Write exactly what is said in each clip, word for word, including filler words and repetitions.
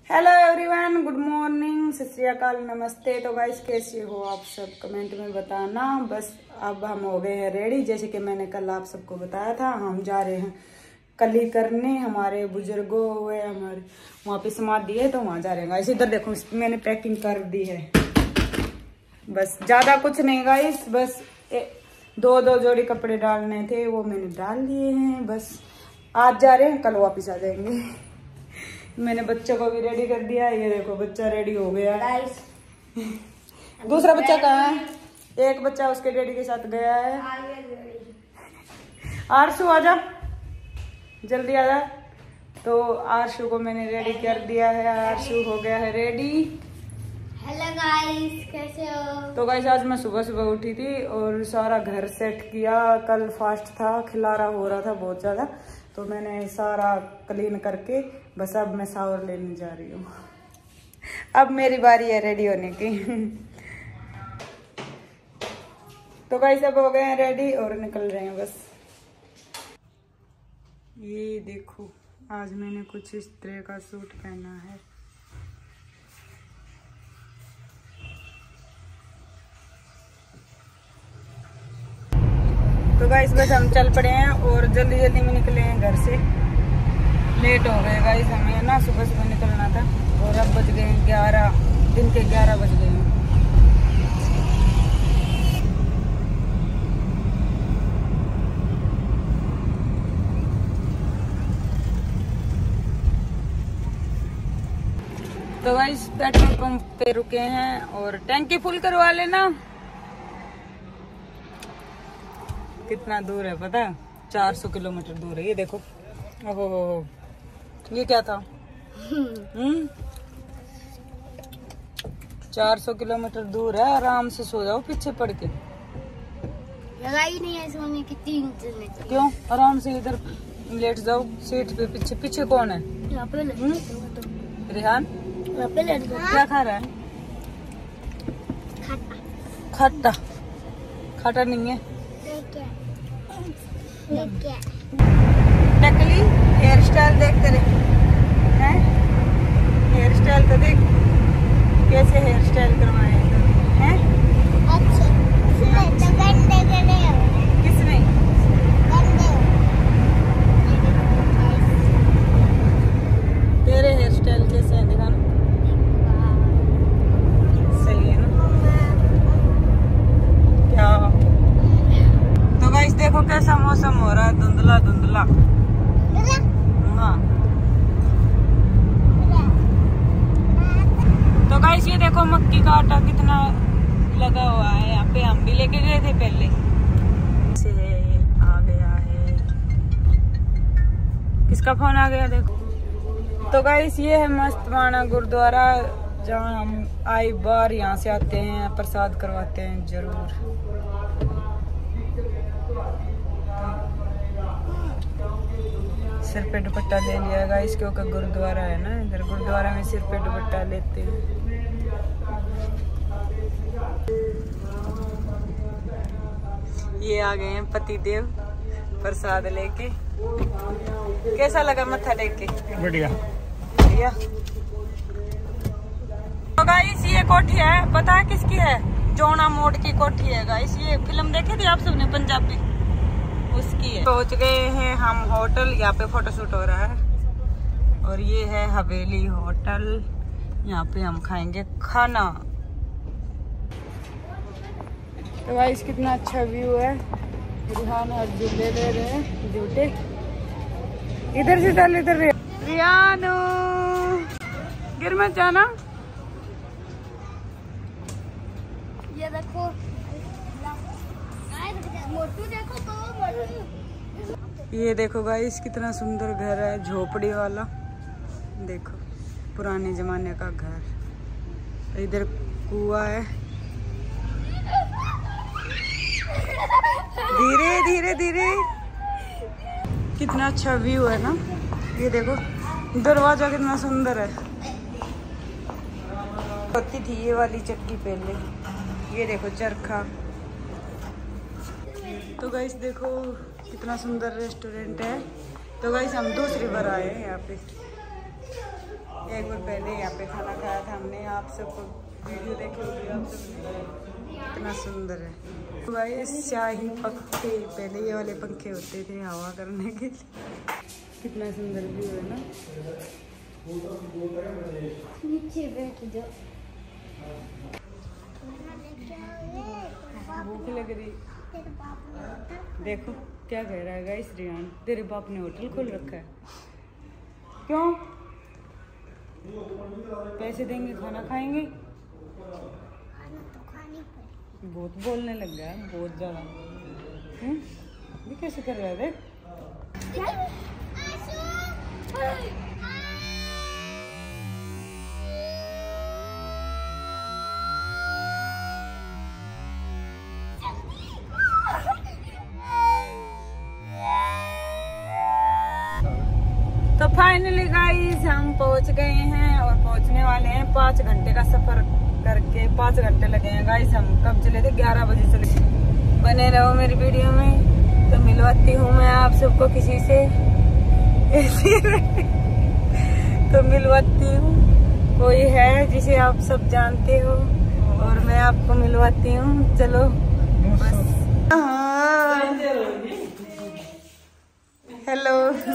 Hello everyone, good morning, सत श्री अकाल, नमस्ते। तो गाइस कैसे हो आप सब, कमेंट में बताना। बस अब हम हो गए हैं रेडी, जैसे कि मैंने कल आप सबको बताया था। हम जा रहे हैं कली करने, हमारे बुजुर्गों हुए हमारे वहाँ पे समाधि है, तो वहाँ जा रहे हैं गाइस। इधर देखो मैंने पैकिंग कर दी है, बस ज्यादा कुछ नहीं गाइस, बस ए, दो दो जोड़ी कपड़े डालने थे, वो मैंने डाल दिए हैं। बस आज जा रहे हैं, कल वापिस आ जाएंगे। मैंने बच्चों को भी रेडी कर दिया, ये देखो बच्चा रेडी हो गया। दूसरा बच्चा कहाँ है? एक बच्चा उसके डैडी के साथ गया है। आरशु आजा, जल्दी आजा। तो आरशु को मैंने रेडी कर दिया है, आरशु हो गया है रेडी। हेलो गाइस, कैसे हो? तो गाइस आज मैं सुबह सुबह उठी थी और सारा घर सेट किया। कल फास्ट था, खिलारा हो रहा था बहुत ज्यादा, तो मैंने सारा क्लीन करके बस अब मैं शावर लेने जा रही हूँ। अब मेरी बारी है रेडी होने की। तो गाइस अब हो गए हैं रेडी और निकल रहे हैं बस। ये देखो आज मैंने कुछ इस तरह का सूट पहना है। तो गाइस बस हम चल पड़े हैं और जल्दी जल्दी में निकले हैं घर से। लेट हो गए गाइस, हमें ना सुबह सुबह निकलना था और अब बज गए ग्यारह, दिन के ग्यारह बज गए हैं। तो गाइस पेट्रोल पंप पे रुके हैं और टैंकी फुल करवा लेना। कितना दूर है पता है? चार सौ किलोमीटर दूर है। ये देखो, ओहो ये क्या था? हम्म चार सौ किलोमीटर दूर है। आराम से सो जाओ पीछे पड़ के। लगा ही नहीं है सोने की तीन। क्यों? आराम से इधर लेट जाओ सीट पे। पीछे पीछे कौन है? यहाँ पे रेहान यहाँ पे क्या खा रहा है? खट्टा। खट्टा नहीं है। टकली हेयर स्टाइल देखते रहे हैं। हेयर स्टाइल तो देख कैसे हेयर स्टाइल करवाए हैं। अच्छा तो गंदे गंदे किसने? तेरे हेयर स्टाइल कैसे है दिखाना। सही है ना? क्या? तो गाइस देखो कैसा मौसम हो रहा है, धुंधला धुंधला। हाँ तो गाइस ये देखो मक्की का आटा कितना लगा हुआ है यहाँ पे। हम भी लेके गए थे पहले से। आ गया है, किसका फोन आ गया देखो। तो गाइस ये है मस्तवाना गुरुद्वारा, जहाँ हम आई बार यहाँ से आते हैं, प्रसाद करवाते हैं जरूर। सिर पे दुपट्टा ले लिया गाइस, क्योंकि गुरुद्वारा है ना, इधर गुरुद्वारा में सिर पे दुपट्टा लेते हैं। ये आ गए हैं पतिदेव प्रसाद लेके। कैसा लगा मत्था टेक के? बढ़िया बढ़िया। तो गाइस ये कोठी है, पता है किसकी है? जोना मोड़ की कोठी है गाइस। ये फिल्म देखी थी आप सबने, पंजाबी, उसकी है। पहुंच गए हैं हम होटल, यहाँ पे फोटोशूट हो रहा है। और ये है हवेली होटल, यहाँ पे हम खाएंगे खाना। तो गाइस कितना अच्छा व्यू है। रिहान और झूले ले रहे हैं, झूठे इधर से चल, इधर रिहानो गिर मत जाना। ये देखो मोटू, देखो तो ये देखो गाइस कितना सुंदर घर है, झोपड़ी वाला। देखो पुराने जमाने का घर। इधर कुआं है। धीरे धीरे धीरे। कितना अच्छा व्यू है ना। ये देखो दरवाजा कितना सुंदर है। होती थी ये वाली चक्की पहले। ये देखो चरखा। तो गाइस देखो कितना सुंदर रेस्टोरेंट है। तो गाइस हम दूसरी बार आए हैं यहाँ पे। एक बार पहले यहाँ पे खाना खाया था हमने, आप सबको वीडियो देखे होगी आप सब। इतना सुंदर है भाई, शाही पंखे, पहले ये वाले पंखे होते थे हवा करने के लिए। कितना सुंदर व्यू है ना। नीचे बैठ जाओ। भूख लग रही, देखो क्या कह रहा है गाइस रियान, तेरे बाप ने होटल खोल रखा है। क्यों? पैसे देंगे खाना खाएंगे। बहुत बोलने लग गया, बहुत ज्यादा। ये कैसे कर रहा है देख। तो फाइनली गाइस हम पहुंच गए हैं और पहुंचने वाले हैं। पाँच घंटे का सफर करके पाँच घंटे लगे हैं गाइस। हम कब चले थे? ग्यारह बजे चले। बने रहो मेरी वीडियो में। तो मिलवाती हूँ मैं आप सबको किसी से तो मिलवाती हूँ, कोई है जिसे आप सब जानते हो और मैं आपको मिलवाती हूँ। चलो बस। हेलो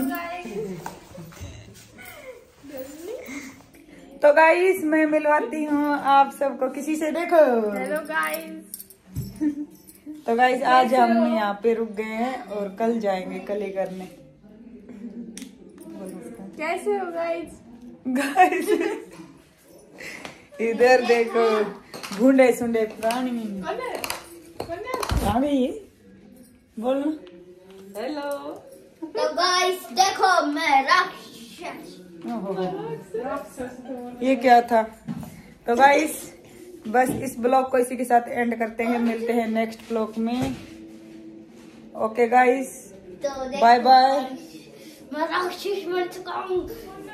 तो गाइस मैं मिलवाती हूँ आप सबको किसी से। देखो हेलो गाइस। तो गाइस आज हम यहाँ पे रुक गए हैं और कल जाएंगे कली करने। कैसे हो गाइस? गाइस इधर देखो, भूंडे सुंडे प्राणी आ गई। बोलो हेलो। तो गाइस देखो मैं राक्षस। ये क्या था? तो गाइस बस इस ब्लॉग को इसी के साथ एंड करते हैं। मिलते हैं नेक्स्ट ब्लॉग में। ओके गाइस, तो बाय बाय। मैं राक्षस बन चुका हूँ।